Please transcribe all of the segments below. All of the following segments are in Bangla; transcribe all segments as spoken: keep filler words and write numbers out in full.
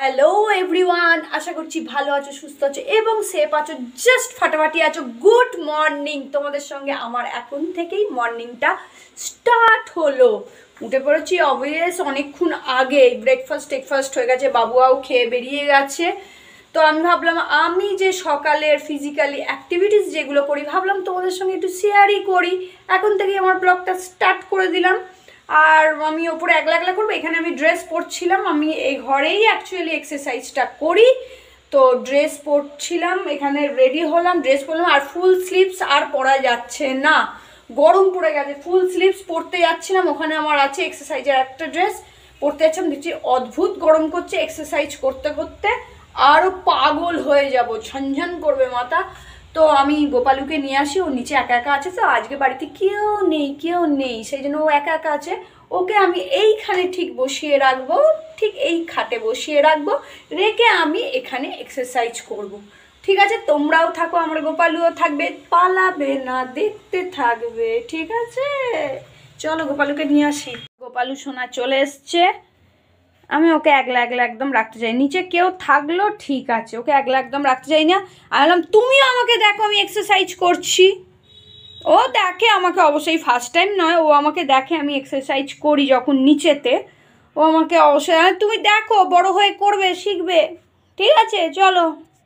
হ্যালো এভরিওয়ান, আশা করছি ভালো আছো, সুস্থ আছো এবং সেফ আছো, জাস্ট ফাটাফাটি আছো। Good morning. তোমাদের সঙ্গে আমার এখন থেকেই মর্নিংটা স্টার্ট হলো। উঠে পড়েছি অবভিয়াস অনেকক্ষণ আগে, ব্রেকফাস্ট টেকফাস্ট হয়ে গেছে, বাবুয়াও খেয়ে বেরিয়ে গেছে। তো আমি ভাবলাম আমি যে সকালের ফিজিক্যালি অ্যাক্টিভিটিস যেগুলো করি, ভাবলাম তোমাদের সঙ্গে একটু শেয়ারই করি। এখন থেকেই আমার ব্লগটা স্টার্ট করে দিলাম। আর আমি ওপরে একলা একলা করবো। এখানে আমি ড্রেস পরছিলাম, আমি এই ঘরেই অ্যাকচুয়ালি এক্সারসাইজটা করি। তো ড্রেস পরছিলাম, এখানে রেডি হলাম, ড্রেস পরলাম। আর ফুল স্লিভস আর পরা যাচ্ছে না, গরম পড়ে গেছে। ফুল স্লিভস পরতে যাচ্ছিলাম, ওখানে আমার আছে এক্সারসাইজের একটা ড্রেস, পরতে যাচ্ছিলাম, দেখছি অদ্ভুত গরম করছে। এক্সারসাইজ করতে করতে আরও পাগল হয়ে যাব, ঝনঝন করবে মাথা। তো আমি গোপালুকে নিয়ে আসি, ও নিচে একা একা আছে। তো আজকে বাড়িতে কেউ নেই কেউ নেই সেই জন্য ও একা একা আছে। ওকে আমি এইখানে ঠিক বসিয়ে রাখবো, ঠিক এই খাটে বসিয়ে রাখবো, রেখে আমি এখানে এক্সারসাইজ করব। ঠিক আছে, তোমরাও থাকো, আমার গোপালুও থাকবে, পালাবে না, দেখতে থাকবে। ঠিক আছে, চলো গোপালুকে নিয়ে আসি। গোপালু সোনা চলে এসছে। আমি ওকে একলা একলা একদম রাখতে চাই, নিচে কেউ থাকলো ঠিক আছে, ওকে একলা একদম রাখতে চাই না। আমি বললাম তুমিও আমাকে দেখো আমি এক্সারসাইজ করছি। ও দেখে আমাকে, অবশ্যই ফার্স্ট টাইম নয়, ও আমাকে দেখে আমি এক্সারসাইজ করি যখন নিচেতে। ও আমাকে অবশ্যই, তুমি দেখো, বড় হয়ে করবে, শিখবে। ঠিক আছে, চলো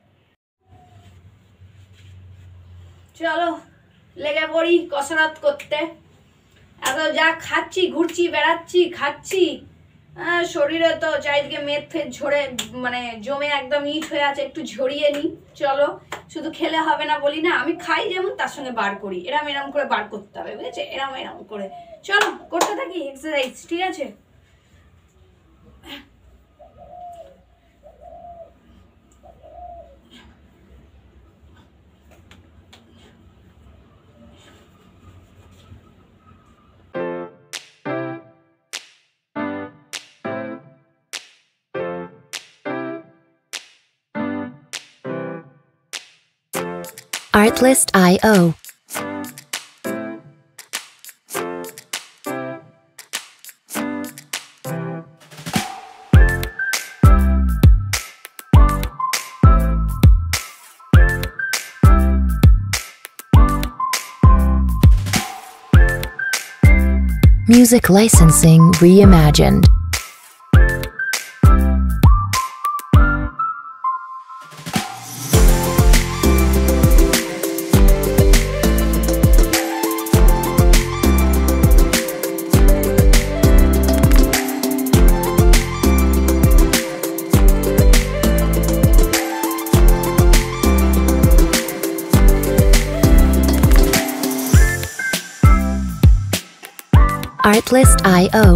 চলো লেগে পড়ি কসরত করতে। এত যা খাচ্ছি, ঘুরছি, বেড়াচ্ছি, খাচ্ছি, হ্যাঁ, শরীরে তো চারিদিকে মেদ ফেদ ঝরে, মানে জমে একদম ইট হয়ে আছে, একটু ঝরিয়ে নিই। চলো, শুধু খেলে হবে না, বলি না আমি খাই যেমন তার সঙ্গে বার করি, এরম এরম করে বার করতে হবে, বুঝেছে? এরম এরম করে চলো করতে থাকি এক্সারসাইজ। ঠিক আছে, Artlist dot i o Music licensing reimagined. Artlist dot i o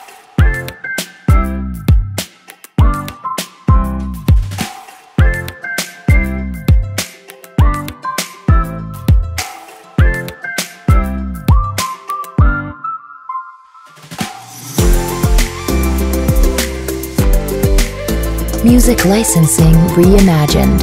Music licensing reimagined.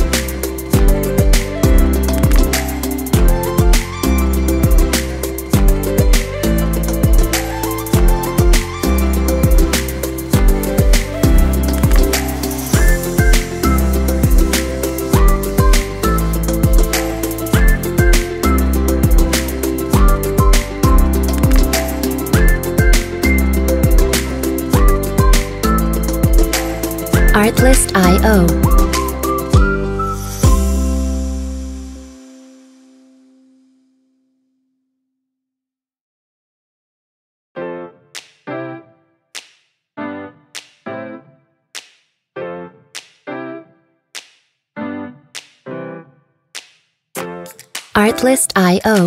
Artlist dot i o Artlist dot i o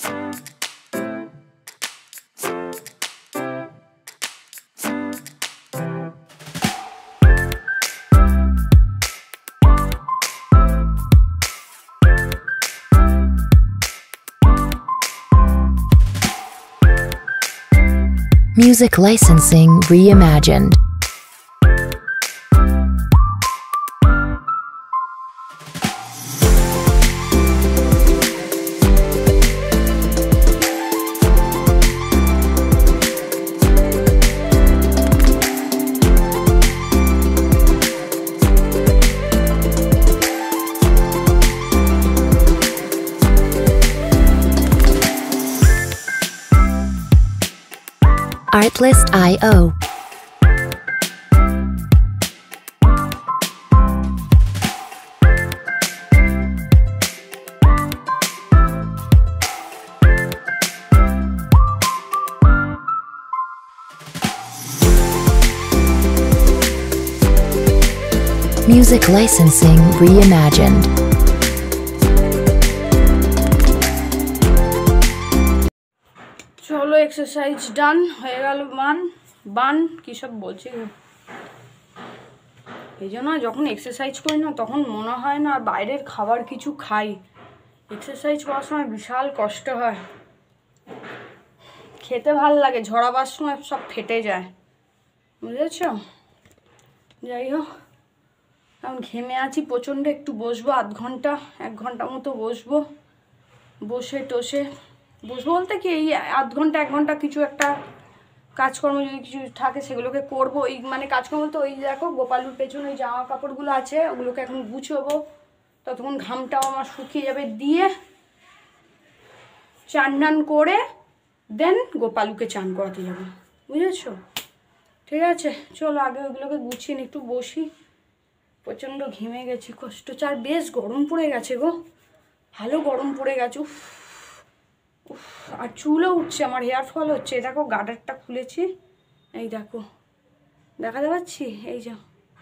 Music licensing reimagined. Artlist dot io. Music licensing reimagined. চলো এক্সারসাইজ ডান হয়ে গেল। মান বান কী সব বলছি, এই জন্য যখন এক্সারসাইজ করি না তখন মনে হয় না বাইরের খাবার কিছু খাই। এক্সারসাইজ করার সময় বিশাল কষ্ট হয়, খেতে ভাল লাগে, ঝরাবার সময় সব ফেটে যায়, বুঝেছ? যাই হোক, এখন ঘেমে আছি প্রচণ্ড, একটু বসবো আধ ঘন্টা এক ঘন্টা মতো বসবো, বসে টসে বসবো বলতে কি এই আধ ঘন্টা এক ঘন্টা কিছু একটা কাজকর্ম যদি কিছু থাকে সেগুলোকে করবো। এই মানে কাজকর্ম তো ওই দেখো গোপালুর পেছনে ওই জামা কাপড়গুলো আছে ওগুলোকে এখন গুছোবো, ততক্ষণ ঘামটাও আমার শুকিয়ে যাবে, দিয়ে চান টান করে দেন গোপালুকে চান করাতে যাবো, বুঝেছো? ঠিক আছে, চলো আগে ওগুলোকে গুছিয়ে নিই, একটু বসি, প্রচণ্ড ঘেমে গেছি, কষ্ট চার বেশ গরম পড়ে গেছে গো, ভালো গরম পড়ে গেছে। উফ উফ আর চুলও উঠছে, আমার হেয়ার ফল হচ্ছে। দেখো গার্ডারটা খুলেছি, এই দেখো দেখাতে পাচ্ছি, এই যে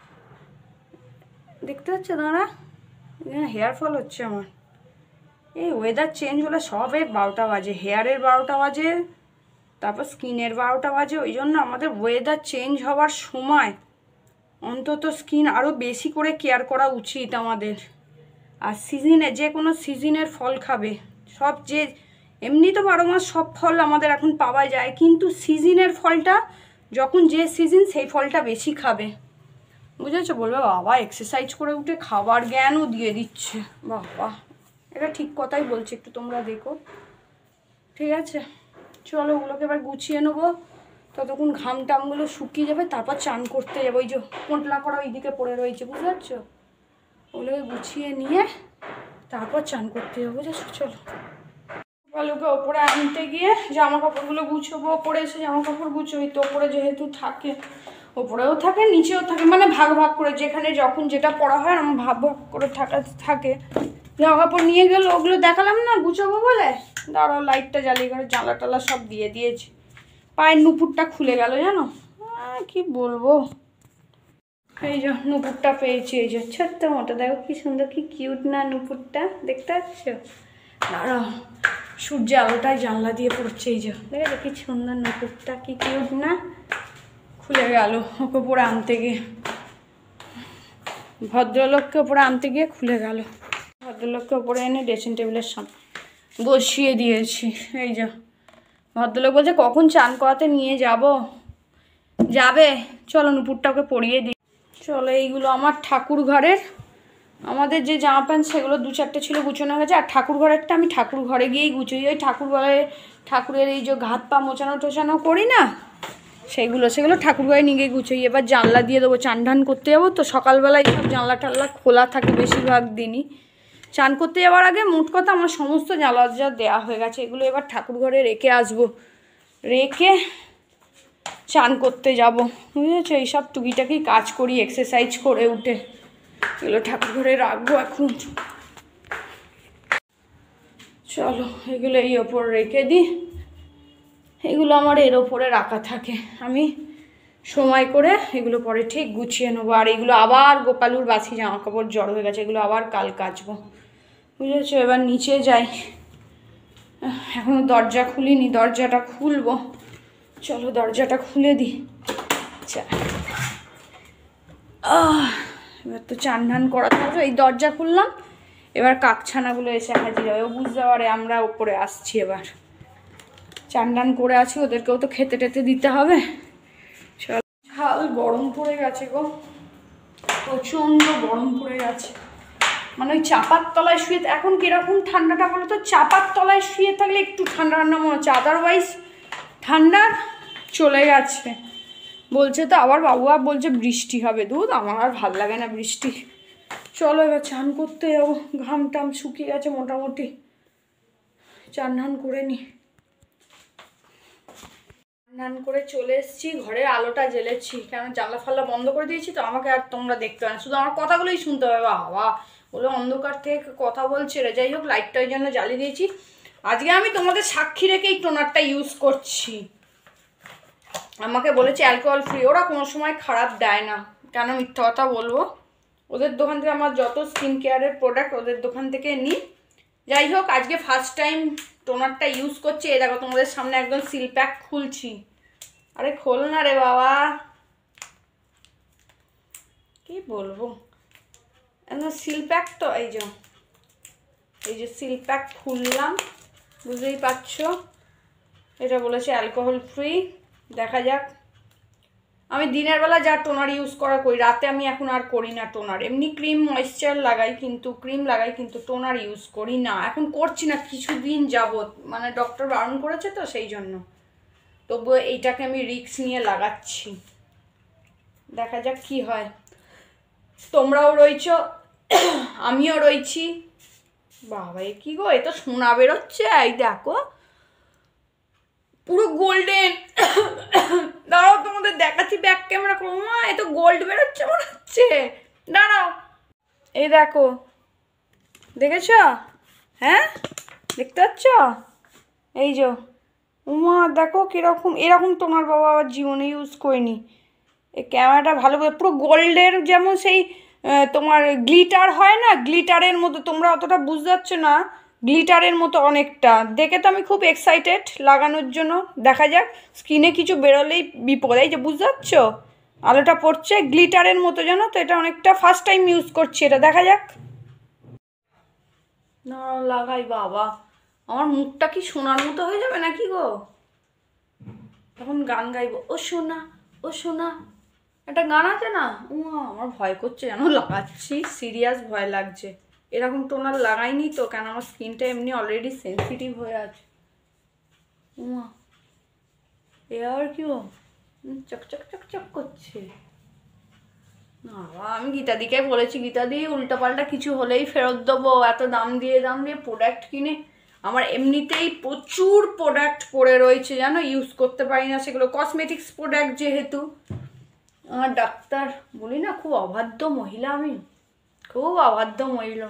দেখতে পাচ্ছ দাঁড়া, হেয়ার ফল হচ্ছে আমার। এই ওয়েদার চেঞ্জ হলে সবে বারোটা বাজে, হেয়ারের বারোটা বাজে, তারপর স্কিনের বারোটা বাজে, ওই জন্য আমাদের ওয়েদার চেঞ্জ হওয়ার সময় অন্তত স্কিন আরও বেশি করে কেয়ার করা উচিত আমাদের। আর সিজনে যে কোনো সিজনের ফল খাবে, সব যে এমনি তো বারো মাস সব ফল আমাদের এখন পাওয়া যায়, কিন্তু সিজনের ফলটা যখন যে সিজন সেই ফলটা বেশি খাবে, বুঝেছো? বলবে বাবা এক্সারসাইজ করে উঠে খাবার জ্ঞানও দিয়ে দিচ্ছে, বাবা এটা ঠিক কথাই বলছি, একটু তোমরা দেখো। ঠিক আছে, চলো ওগুলোকে এবার গুছিয়ে নেবো, ততক্ষণ ঘাম টামগুলো শুকিয়ে যাবে, তারপর চান করতে যাবো। ওই যে পোঁটলা করা ওইদিকে পড়ে রয়েছে, বুঝতে পারছো? ওগুলোকে গুছিয়ে নিয়ে তারপর চান করতে যাবো, বুঝেছো? চলো গোপালুকে ওপরে আনতে গিয়ে জামা কাপড়গুলো গুছোবো, ওপরে এসে জামা কাপড় গুছোই তো, ওপরে যেহেতু থাকে ওপরেও থাকে নিচেও থাকে, মানে ভাগ ভাগ করে যেখানে যখন যেটা পড়া হয় আমার ভাগ ভাগ করে থাকা থাকে। জামা কাপড় নিয়ে গেলো, ওগুলো দেখালাম না গুছোবো বলে, দাঁড়াও লাইটটা জ্বালিয়ে করে জানলা টালা সব দিয়ে দিয়েছি। পায়ের নুপুরটা খুলে গেল জানো, কি বলবো, এই যে নুপুরটা পেয়েছি, এই যে ছোট্ট মতো, দেখো কি সুন্দর, কি কিউট না নুপুরটা, দেখতে পাচ্ছ? দাঁড়াও সূর্য আলোটায় জানলা দিয়ে পড়ছে, এই যে দেখো কি সুন্দর নুপুরটা, কি কিউট না, খুলে গেল ওকে পরে আনতে গিয়ে, ভদ্রলোককে ওপরে আনতে গিয়ে খুলে গেল। ভদ্রলোককে ওপরে এনে ড্রেসিং টেবিলের সামনে বসিয়ে দিয়েছি। এই যে ভদ্রলোক বলছে কখন চান করাতে নিয়ে যাব, যাবে চলো নুপুরটা ওকে পরিয়ে দিই। চলো এইগুলো আমার ঠাকুর ঘরের, আমাদের যে জামা প্যান্ট সেগুলো দু চারটে ছিল গুছানো গেছে, আর ঠাকুর ঘরেরটা আমি ঠাকুর ঘরে গিয়েই গুছোই, ওই ঠাকুর ঘরে ঠাকুরের এই যে হাত পা মোছানো টোছানো করি না সেগুলো, সেগুলো ঠাকুর ঘরে নিয়ে গিয়ে গুছোই। এবার জানলা দিয়ে দেবো, চান ঢান করতে যাবো তো সকালবেলায় সব জানলা টাল্লা খোলা থাকে বেশিরভাগ দিনই। চান করতে যাওয়ার আগে মোট কথা আমার সমস্ত জানলা যা দেওয়া হয়ে গেছে, এগুলো এবার ঠাকুর ঘরে রেখে আসবো, রেখে চান করতে যাব, বুঝেছো? এইসব টুকিটাকি কাজ করি এক্সারসাইজ করে উঠে, এগুলো ঠাকুর ঘরে রাখবো এখন। চলো এগুলো এই ওপর রেখে দিই, এগুলো আমার এর ওপরে রাখা থাকে, আমি সময় করে এগুলো পরে ঠিক গুছিয়ে নেবো। আর এগুলো আবার গোপালুর বাছি জামা কাপড় জড়ো হয়ে গেছে, এগুলো আবার কাল কাচবো, বুঝেছো? এবার নিচে যাই, এখনও দরজা খুলিনি, দরজাটা খুলবো, চলো দরজাটা খুলে দিই। আচ্ছা এবার তো চান ধান করাতে হবে, এই দরজা খুললাম, এবার কাকছানাগুলো এসে হাজির হবে, বুঝতে পারে আমরা ওপরে আসছি। এবার চান টান করে আছি, ওদেরকেও তো খেতে টেতে দিতে হবে। চল ঝাল গরম পড়ে গেছে গো, প্রচণ্ড গরম পড়ে গেছে, মানে ওই চাপার তলায় শুয়ে, এখন কীরকম ঠান্ডাটা বলো তো, চাপার তলায় শুয়ে থাকলে একটু ঠান্ডা ঠান্ডা মনে হচ্ছে, আদারওয়াইজ ঠান্ডা চলে গেছে। বলছে তো আবার বাবুয়া বলছে বৃষ্টি হবে, দুধ আমার আর ভাল লাগে না বৃষ্টি। চলো এবার চান করতে যাবো, ঘাম টাম শুকিয়ে গেছে মোটামুটি, চান ধান করে নি। স্নান করে চলে এসেছি, ঘরের আলোটা জ্বেলেছি, কারণ জানলা ফাল্লা বন্ধ করে দিয়েছি তো আমাকে আর তোমরা দেখতে পাবে না, শুধু আমার কথাগুলোই শুনতে হবে। বাবা বলে অন্ধকার থেকে কথা বলছে রে। যাই হোক, লাইটটা ওই জন্য জ্বালিয়ে দিয়েছি। আজকে আমি তোমাদের সাক্ষী রেখে এই টোনারটা ইউজ করছি। আমাকে বলেছে অ্যালকোহল ফ্রি, ওরা কোনো সময় খারাপ দেয় না, কেন মিথ্যা কথা বলবো। ওদের দোকান থেকে আমার যত স্কিন কেয়ারের প্রোডাক্ট ওদের দোকান থেকে নিই। যাই হোক, আজকে ফার্স্ট টাইম টোনারটা ইউজ করছি। এই দেখো তোমাদের সামনে একদম সিল প্যাক খুলছি। আরে খোল না রে বাবা, কি বলবো, একদম সিল প্যাক তো। এই যে এই যে সিল প্যাক খুললাম, বুঝতেই পারছো। এটা বলেছে অ্যালকোহল ফ্রি। দেখা যাক। আমি দিনের বেলা যা টোনার ইউজ করা করি, রাতে আমি এখন আর করি না টোনার। এমনি ক্রিম ময়েশ্চার লাগাই, কিন্তু ক্রিম লাগাই কিন্তু টোনার ইউজ করি না। এখন করছি না কিছুদিন যাবত, মানে ডক্টর বারণ করেছে তো সেই জন্য। তবুও এইটাকে আমি রিস্ক নিয়ে লাগাচ্ছি, দেখা যাক কি হয়। তোমরাও রয়েছ, আমিও রয়েছি। বাবা এ কি গো, এ তো সোনা বেরোচ্ছে। এই দেখো পুরো গোল্ডেন। দাঁড়াও তোমাদের দেখাচ্ছি ব্যাক ক্যামেরা করো। মা এ তো গোল্ড বেরোচ্ছে মনে হচ্ছে, দাঁড়াও। এই দেখো, দেখেছ? হ্যাঁ দেখতে পাচ্ছ? এই যে উমা দেখো কিরকম। এরকম তোমার বাবা আবার জীবনে ইউজ করিনি। এই ক্যামেরাটা ভালো, পুরো গোল্ডের যেমন সেই তোমার গ্লিটার হয় না, গ্লিটারের মতো। তোমরা অতটা বুঝতে পারছো না, গ্লিটারের মতো অনেকটা। দেখে তো আমি খুব এক্সাইটেড লাগানোর জন্য। দেখা যাক, স্কিনে কিছু বেরোলেই বিপদ। এই যে বুঝতে পারছো, আলোটা পড়ছে গ্লিটারের মতো জানো তো। এটা অনেকটা ফার্স্ট টাইম ইউজ করছি এটা, দেখা যাক না লাগাই। বাবা আমার মুখটা কি সোনার মতো হয়ে যাবে নাকি গো? তখন গান গাইবো, ও সোনা ও সোনা, একটা গান আছে না। উমা আমার ভয় করছে যেন লাগাচ্ছি, সিরিয়াস ভয় লাগছে। এরকম টোনার লাগাইনি তো, কেন আমার স্কিনটা এমনি অলরেডি সেন্সিটিভ হয়ে আছে। উমা এ আর কি চকচক চকচক করছে। না আমি গীতাদিকে বলেছি, গীতাদি উল্টাপাল্টা কিছু হলেই ফেরত দেবো। এত দাম দিয়ে দাম দিয়ে প্রোডাক্ট কিনে আমার এমনিতেই প্রচুর প্রোডাক্ট পড়ে রয়েছে জানো, ইউজ করতে পারি না সেগুলো। কসমেটিক্স প্রোডাক্ট যেহেতু। আমার ডাক্তার বলি না, খুব অবাধ্য মহিলা আমি, খুব অবাধ্য মহিলা।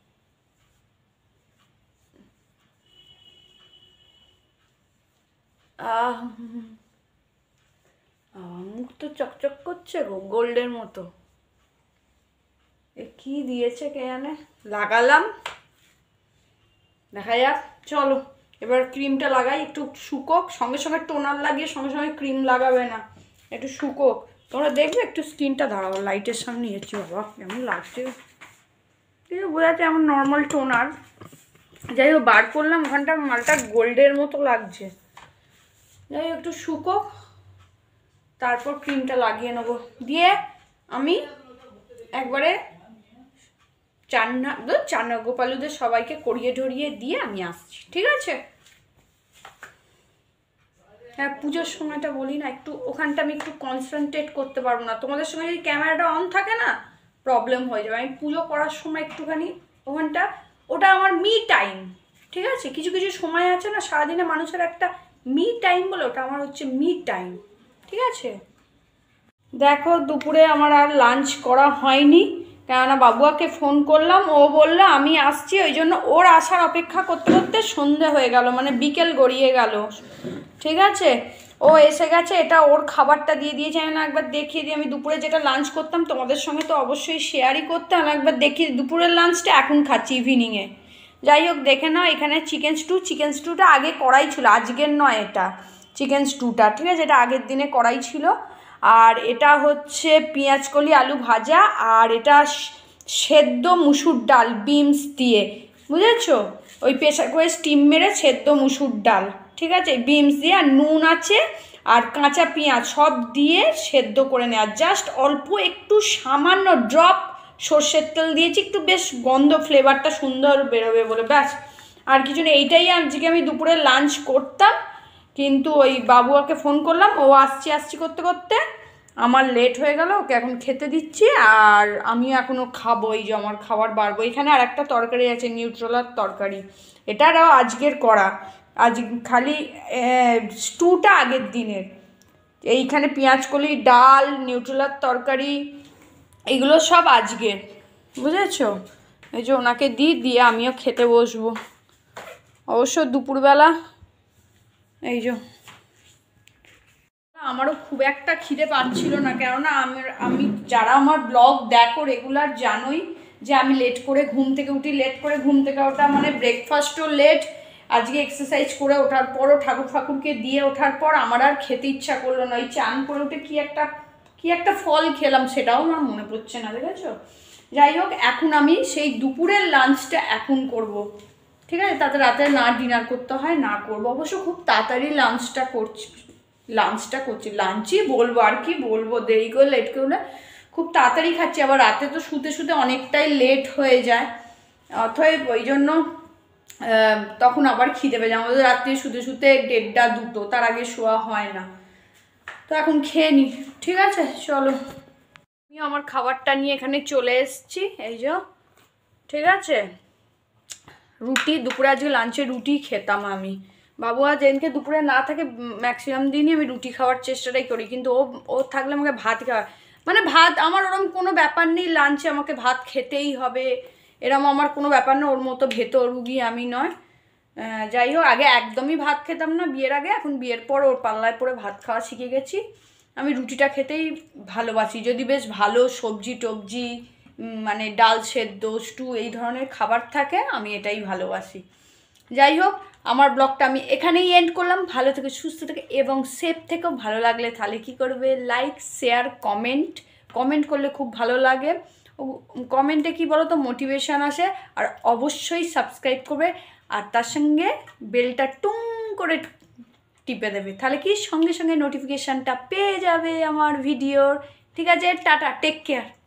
আহ মুখ তো চকচক করছে গো, গোল্ডের মতো। এ কি দিয়েছে কে জানে, লাগালাম, দেখা যাক। চলো এবার ক্রিমটা লাগাই, একটু শুকোক। সঙ্গে সঙ্গে টোনার লাগিয়ে সঙ্গে সঙ্গে ক্রিম লাগাবে না, একটু শুকোক। তোমরা দেখবে একটু স্কিনটা। দাঁড়াও লাইটের সামনে এসেছি, বাবা কেমন লাগছে। কিন্তু বোঝা যাচ্ছে আমার নর্মাল টোনার। যাই হোক বার করলাম, ওখানটা মালটা গোল্ডের মতো লাগছে। যাই হোক একটু শুকোক, তারপর ক্রিমটা লাগিয়ে নেবো। দিয়ে আমি একবারে চান্না চান্না গোপালুদের সবাইকে করিয়ে ঢরিয়ে দিয়ে আমি আসছি, ঠিক আছে? হ্যাঁ পুজোর সময়টা বলি না, একটু ওখানটা আমি একটু কনসেন্ট্রেট করতে পারবো না। তোমাদের সঙ্গে যদি ক্যামেরাটা অন থাকে না, প্রবলেম হয়ে যাবে। আমি পুজো করার সময় একটুখানি ওখানটা, ওটা আমার মি টাইম, ঠিক আছে? কিছু কিছু সময় আছে না সারাদিনে মানুষের একটা মি টাইম বলে, ওটা আমার হচ্ছে মি টাইম, ঠিক আছে? দেখো দুপুরে আমার আর লাঞ্চ করা হয়নি, কেননা বাবুয়াকে ফোন করলাম, ও বললো আমি আসছি। ওই জন্য ওর আসার অপেক্ষা করতে করতে সন্ধে হয়ে গেল, মানে বিকেল গড়িয়ে গেল, ঠিক আছে? ও এসে গেছে, এটা ওর খাবারটা দিয়ে দিয়েছে। আমি একবার দেখিয়ে দিই, আমি দুপুরে যেটা লাঞ্চ করতাম তোমাদের সঙ্গে তো অবশ্যই শেয়ারই করতাম। একবার দেখিয়ে দুপুরের লাঞ্চটা এখন খাচ্ছি ইভিনিংয়ে। যাই হোক দেখে নাও, এখানে চিকেন স্টু। চিকেন স্টুটা আগে করাই ছিল, আজকের নয় এটা চিকেন স্টুটা, ঠিক আছে? এটা আগের দিনে করাই ছিল। আর এটা হচ্ছে পেঁয়াজকলি আলু ভাজা, আর এটা সেদ্ধ মুসুর ডাল বিনস দিয়ে, বুঝেছো? ওই প্রেসার করে স্টিম মেরে সেদ্ধ মুসুর ডাল, ঠিক আছে? বিনস দিয়ে, আর নুন আছে আর কাঁচা পেঁয়াজ সব দিয়ে সেদ্ধ করে নেওয়া। জাস্ট অল্প একটু সামান্য ড্রপ সর্ষের তেল দিয়েছি, একটু বেশ গন্ধ ফ্লেভারটা সুন্দর বেরোবে বলে, ব্যাস আর কিছু নেই। এইটাই আজকে আমি দুপুরে লাঞ্চ করতাম, কিন্তু ওই বাবুয়াকে ফোন করলাম, ও আসছি আসছি করতে করতে আমার লেট হয়ে গেল। ওকে এখন খেতে দিচ্ছি, আর আমিও এখনও খাবো। এই যে আমার খাবার বাড়বো। এখানে আর একটা তরকারি আছে, নিউট্রেলার তরকারি, এটারও আজকের করা, আজ খালি স্টুটা আগের দিনের, এইখানে পেঁয়াজ কলি, ডাল, নিউট্রেলার তরকারি, এগুলো সব আজকের, বুঝেছো? এই যে ওনাকে দিই, দিয়ে আমিও খেতে বসবো। অবশ্য দুপুরবেলা এই যে আমারও খুব একটা খিদে পাচ্ছিল না, কেননা আমার আমি যারা আমার ব্লগ দেখো রেগুলার জানোই যে আমি লেট করে ঘুম থেকে উঠি, লেট করে ঘুম থেকে ওঠা মানে ব্রেকফাস্টও লেট। আজকে এক্সারসাইজ করে ওঠার পরও ঠাকুর ঠাকুরকে দিয়ে ওঠার পর আমার আর খেতে ইচ্ছা করলো না। ওই চান করে উঠে কী একটা কী একটা ফল খেলাম সেটাও আমার মনে পড়ছে না, দেখেছো? যাই হোক, এখন আমি সেই দুপুরের লাঞ্চটা এখন করব, ঠিক আছে? তাতে রাতে না ডিনার করতে হয়, না করবো। অবশ্য খুব তাড়াতাড়ি লাঞ্চটা করছি, লাঞ্চটা করছি লাঞ্চই বলবো, আর কি বলবো, দেরি করে লেট করলে খুব তাড়াতাড়ি খাচ্ছি। আবার রাতে তো শুতে শুতে অনেকটাই লেট হয়ে যায়, অথবা ওই জন্য তখন আবার খিদে পেয়ে যায়। আমাদের রাত্রে শুতে শুতে দেড়টা দুটো, তার আগে শোয়া হয় না। তো এখন খেয়ে নিই, ঠিক আছে? চলো, আমি আমার খাবারটা নিয়ে এখানে চলে এসেছি, এই যে, ঠিক আছে? রুটি, দুপুরে আজকে লাঞ্চে রুটি খেতাম আমি। বাবু আর যেদিনকে দুপুরে না থাকে ম্যাক্সিমাম দিনই আমি রুটি খাওয়ার চেষ্টাটাই করি, কিন্তু ও ও থাকলে আমাকে ভাত খাওয়া, মানে ভাত আমার ওরম কোনো ব্যাপার নেই, লাঞ্চে আমাকে ভাত খেতেই হবে এরম আমার কোনো ব্যাপার না। ওর মতো ভেতর রুগী আমি নয়। যাই হোক, আগে একদমই ভাত খেতাম না বিয়ের আগে, এখন বিয়ের পর ওর পাল্লায় পরে ভাত খাওয়া শিখে গেছি। আমি রুটিটা খেতেই ভালোবাসি, যদি বেশ ভালো সবজি টবজি মানে ডাল সেদ্ধ, স্টু, এই ধরনের খাবার থাকে, আমি এটাই ভালোবাসি। যাই হোক, আমার ব্লগটা আমি এখানেই এন্ড করলাম। ভালো থেকে, সুস্থ থেকে এবং সেফ থেকেও। ভালো লাগলে তাহলে কী করবে? Like, share, comment. কমেন্ট করলে খুব ভালো লাগে, কমেন্টে কি বলো তো মোটিভেশন আসে। আর অবশ্যই সাবস্ক্রাইব করবে, আর তার সঙ্গে বেলটা টুং করে টিপে দেবে, তাহলে কি সঙ্গে সঙ্গে নোটিফিকেশানটা পেয়ে যাবে আমার ভিডিওর। ঠিক আছে, টাটা, টেক কেয়ার।